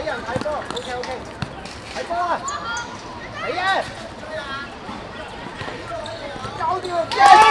人睇波 ，OK OK， 睇波啊！嚟啊！搞掂啊！